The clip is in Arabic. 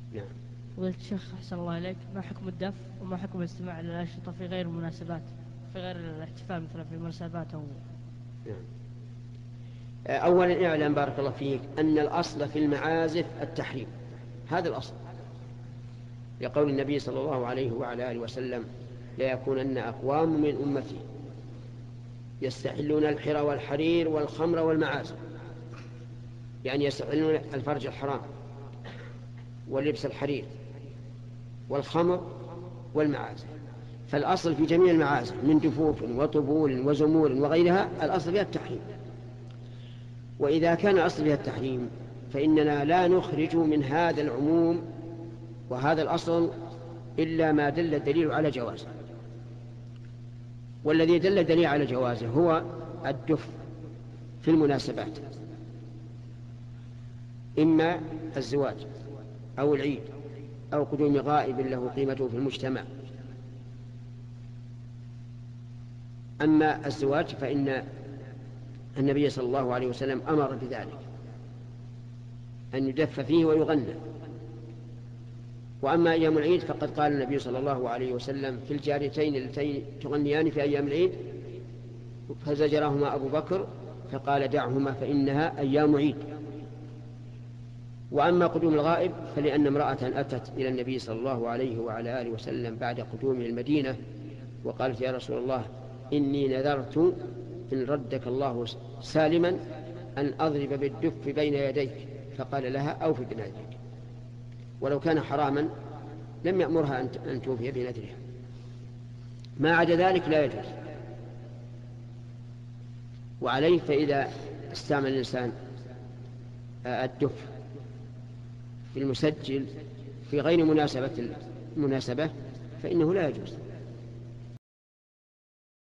نعم. قلت شيخ أحسن الله إليك، ما حكم الدف وما حكم الاستماع للأنشطة في غير المناسبات، في غير الاحتفال مثلا في مناسبات أو نعم. أولا اعلم بارك الله فيك أن الأصل في المعازف التحريم، هذا الأصل، لقول النبي صلى الله عليه وعلى آله وسلم: لا يكونن أقوام من أمتي يستحلون الحر والحرير والخمر والمعازف، يعني يستحلون الفرج الحرام ولبس الحرير والخمر والمعازف. فالأصل في جميع المعازف من دفوف وطبول وزمور وغيرها الأصل فيها التحريم. وإذا كان الأصل فيها التحريم فإننا لا نخرج من هذا العموم وهذا الأصل إلا ما دل الدليل على جوازه. والذي دل الدليل على جوازه هو الدف في المناسبات، إما الزواج أو العيد أو قدوم غائب له قيمته في المجتمع. أما الزواج فإن النبي صلى الله عليه وسلم أمر بذلك، أن يدف فيه ويغنى. وأما أيام العيد فقد قال النبي صلى الله عليه وسلم في الجاريتين اللتين تغنيان في أيام العيد فزجرهما أبو بكر فقال: دعهما فإنها أيام عيد. وأما قدوم الغائب فلأن امرأة أتت إلى النبي صلى الله عليه وعلى آله وسلم بعد قدوم المدينة وقالت: يا رسول الله، إني نذرت إن ردك الله سالما أن أضرب بالدف بين يديك. فقال لها: أوفي بنذرك. ولو كان حراما لم يأمرها أن توفي بنذرها، ما عدا ذلك لا يجوز. وعليه فإذا استعمل الإنسان الدف في المسجل في غير مناسبة فإنه لا يجوز.